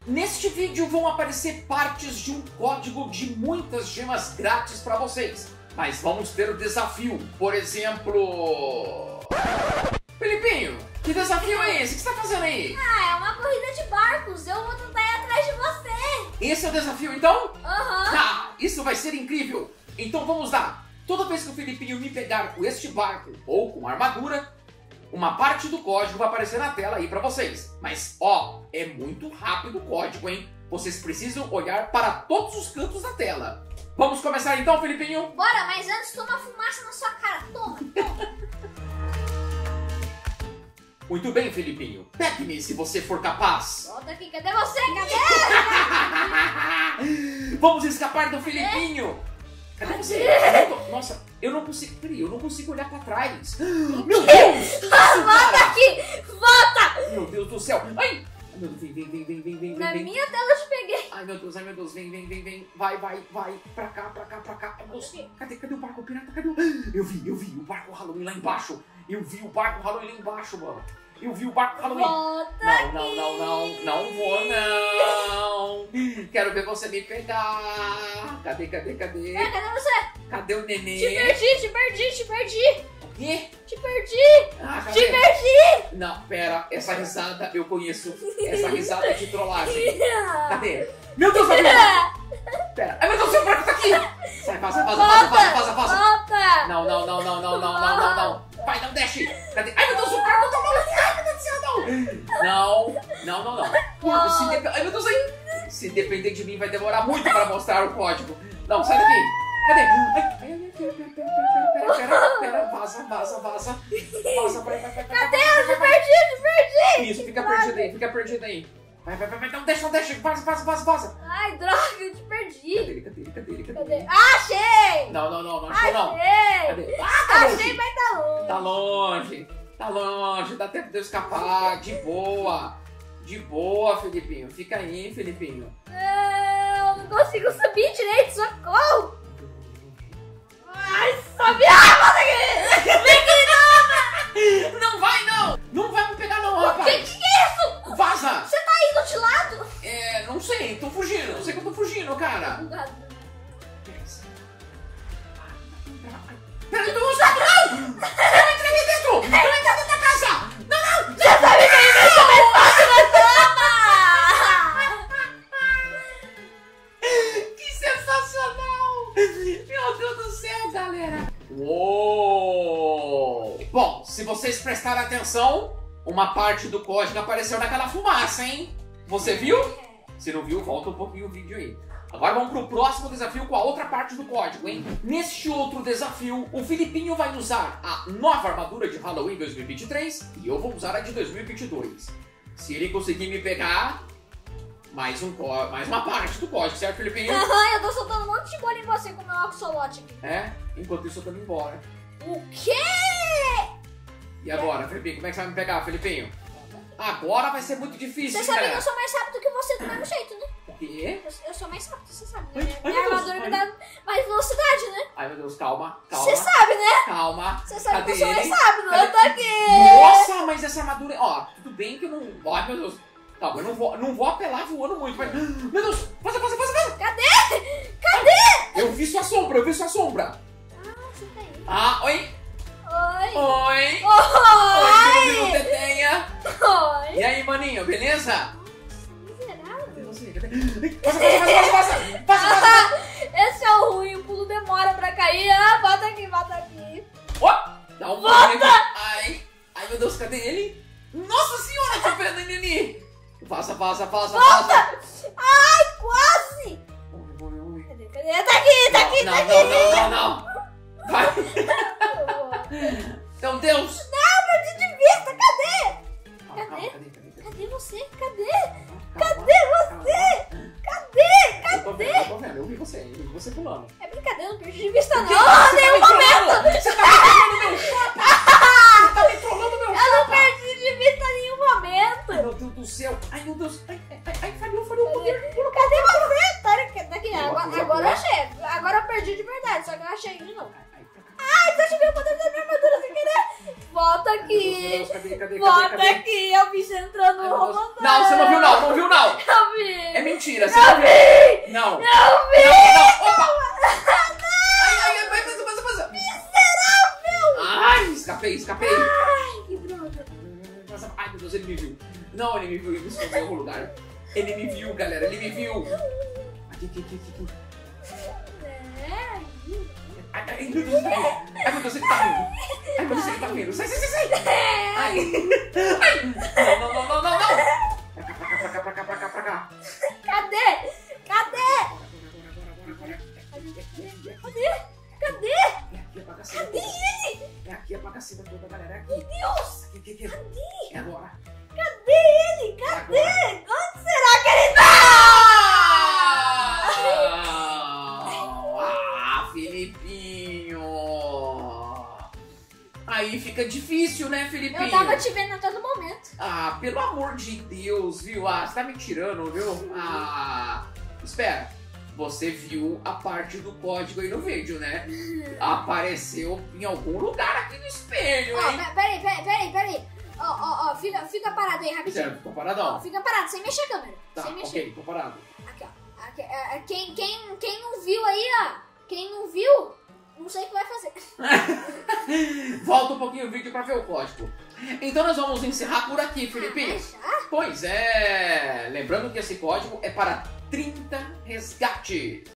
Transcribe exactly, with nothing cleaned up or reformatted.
Neste vídeo vão aparecer partes de um código de muitas gemas grátis para vocês. Mas vamos ter o desafio, por exemplo... Felipinho, que desafio é esse? O que você tá fazendo aí? Ah, é uma corrida de barcos. Eu vou tentar ir atrás de você. Esse é o desafio, então? Aham. Uhum. Ah, isso vai ser incrível. Então vamos lá. Toda vez que o Felipinho me pegar com este barco ou com armadura, uma parte do código vai aparecer na tela aí pra vocês. Mas, ó, é muito rápido o código, hein? Vocês precisam olhar para todos os cantos da tela. Vamos começar então, Felipinho? Bora, mas antes toma fumaça na sua cara. Toma, toma. Muito bem, Felipinho. Pegue-me se você for capaz. Volta aqui, cadê você? Cadê? Vamos escapar do Felipinho. Cadê você? Nossa, eu não consigo. Peraí, eu não consigo olhar pra trás. Meu Deus! Isso, volta aqui! Volta! Meu Deus do céu! Ai! Ai, meu Deus, vem, vem, vem, vem, vem, vem. Na vem. minha tela eu te peguei. Ai, meu Deus, ai, meu Deus, vem, vem, vem, vem. Vai, vai, vai. Pra cá, pra cá, pra cá. Ai, meu Deus. Cadê, cadê o barco pirata? Cadê o... Eu vi, eu vi o barco Halloween lá embaixo. Eu vi o barco Halloween lá embaixo, mano. Eu vi o barco Halloween. Volta não, não, não, não. Não vou, não. Quero ver você me pegar. Cadê, cadê, cadê? É, cadê você? Cadê o neném? Te perdi, te perdi, te perdi. O quê? Te perdi. Ah, te perdi. Não, pera. Essa risada eu conheço. Essa risada é de trollagem. Cadê? Meu Deus, meu Deus. Pera. Ai, meu Deus, seu barco tá aqui. Sai, vaza, vaza, vaza, vaza, vaza, vaza. Volta. Não, não, não, não, não, não, não, não, não. Vai, não desce. Cadê? Ai, meu Deus, o barco tá maluco. Ai, meu Deus do céu, não. Não, não, não, não. Se dep... Ai, meu Deus, ai. Se depender de mim, vai demorar muito pra mostrar o código. Não, sai daqui. Cadê? Ai, ai, ai, pera, pera, pera, pera, pera, vaza, vaza, vaza. Vaza, vai, vai, vai. Cadê? Eu te perdi, te perdi. Isso, fica perdido aí, fica perdido aí. Vai, vai, vai, vai, não deixa, não deixa. Vaza, vaza, vaza, vaza. Ai, droga, eu te perdi. Cadê ele, cadê ele, cadê ele, cadê Cadê? ele? Achei! Não, não, não, não achou não. Achei! Cadê? Ah, tá longe. Achei, mas tá longe. Tá longe, tá longe, dá tempo de eu escapar, de boa. De boa, Felipinho. Fica aí, Felipinho. Não, não consigo subir direito, socorro! Ai, sobe! Ai, volta aqui! Vem aqui, não! Não vai, não! Não vai me pegar, não, O rapaz! que, que é isso? Vaza! Você tá indo de lado? É, não sei, tô fugindo. Eu sei que eu tô fugindo, cara. Peraí, eu tô usando, não! Eu entrei aqui dentro! Eu entrei dentro da casa! Não, não! Você sabe que ele vai mais fácil na cama! Que sensacional! Meu Deus do céu, galera! Uou! Bom, se vocês prestarem atenção, uma parte do código apareceu naquela fumaça, hein? Você viu? Se não viu, volta um pouquinho o vídeo aí. Agora vamos pro próximo desafio com a outra parte do código, hein? Neste outro desafio, o Felipinho vai usar a nova armadura de Halloween dois mil e vinte e três e eu vou usar a de dois mil e vinte e dois. Se ele conseguir me pegar, mais, um, mais uma parte do código, certo, Felipinho? Aham, eu tô soltando um monte de bola em você com o meu axolote aqui. É? Enquanto isso eu tô indo embora. O quê? E agora, Felipinho, como é que você vai me pegar, Felipinho? Agora vai ser muito difícil, Você sabe cara. que eu sou mais rápido que você do mesmo jeito, né? O quê? Eu, eu sou mais rápido, você sabe, né? Ai, ai, Minha meu Deus, armadura me ai. dá mais velocidade, né? Ai, meu Deus, calma, calma. Você sabe, né? Calma. Você sabe Cadê que eu sou ele? mais rápido, Cadê? eu tô aqui! Nossa, mas essa armadura... Ó, tudo bem que eu não... Ai, meu Deus. Calma, eu não vou, não vou apelar voando muito, mas... Meu Deus, vaza, vaza, vaza, vaza. Cadê? Cadê? Eu vi sua sombra, eu vi sua sombra. Ah, você tá aí. Ah, oi. Oi! Oi. Oi, Oi! meu Tetenha. Oi! E aí, maninho, beleza? Miserável! Cadê você? Cadê? Vaza, vaza, vaza, vaza. Vaza, vaza. Esse é o ruim, o pulo demora pra cair. Ah, volta aqui, volta aqui. Ó, dá um pulinho aqui. Ai, ai, meu Deus, cadê ele? Nossa senhora, que pena, Nini. Vaza, vaza, vaza, vaza. Volta! Ai, quase! Oi, oi, oi. Cadê, cadê? Tá aqui, tá aqui, Não, tá não, aqui! não, não, não. Vai. Então, Deus. Não, perdi de vista, cadê? Calma, Cadê? calma, cadê, cadê, cadê? Cadê você? Cadê? Calma, Cadê calma. você? Cadê? Eu tô vendo, eu tô vendo, eu vi você, eu vi você pulando. É brincadeira, não perdi de vista não. Que? Não, Você nenhum tá me momento. trollando? Você tá me trollando, meu chapa! Você tá me trollando, meu Eu não chapa! perdi de vista em nenhum momento. Ai, meu Deus do céu! Ai, meu Deus! Ai, ai, ai, ai falhou, falhou! Cadê, cadê você? Tá aqui, tá aqui. Pula, Agora, pula, agora eu pula. achei. Agora eu perdi de verdade, só que eu achei de novo. Ai, ai, pra cá. Ai, deixa eu ver o poder da minha armadura sem querer. Volta Ai, meu Deus, aqui. cadê, cadê, cadê, Volta cadê? aqui. Eu vi você entrando Ai, no meu Deus. robô. Não, você não viu não, não viu não! Eu vi. Ele me viu, galera, ele me viu. Aqui, aqui, aqui, aqui. É. Ai, ai, meu Deus, ai, meu Deus, ele tá vindo. Ai, meu Deus, ele tá vindo. Sai, sai, sai, sai. Ai, ai. Não, não, não, não, não, não. Pra cá, pra cá, pra cá, pra cá, pra cá, pra cá. Cadê? Cadê? Cadê? Cadê? É aqui a bagaceira Cadê toda. ele? É aqui a bagaceira toda, galera. É aqui. Meu Deus! Aqui, aqui, aqui. Cadê? É agora. Cadê ele? Cadê? Agora. Onde será que ele tá? Ah, Felipinho. Aí fica difícil, né, Felipinho? Eu tava te vendo a todo momento. Ah, pelo amor de Deus, viu? Ah, você tá me tirando, viu? Ah, espera. Você viu a parte do código aí no vídeo, né? Apareceu em algum lugar aqui no espelho, Ó, hein? pe- peraí, peraí, peraí, peraí. Ó, ó, ó, fica, fica parado aí rapidinho. Sério, tô Ó, paradão. fica parado, sem mexer a câmera. Tá, sem mexer. ok, tô parado. Aqui, ó. Aqui, é, é, quem, quem, quem não viu aí, ó. Quem não viu, não sei o que vai fazer. Volta um pouquinho o vídeo pra ver o código. Então nós vamos encerrar por aqui, Felipinho. Ah, já? Pois é. Lembrando que esse código é para trinta resgates.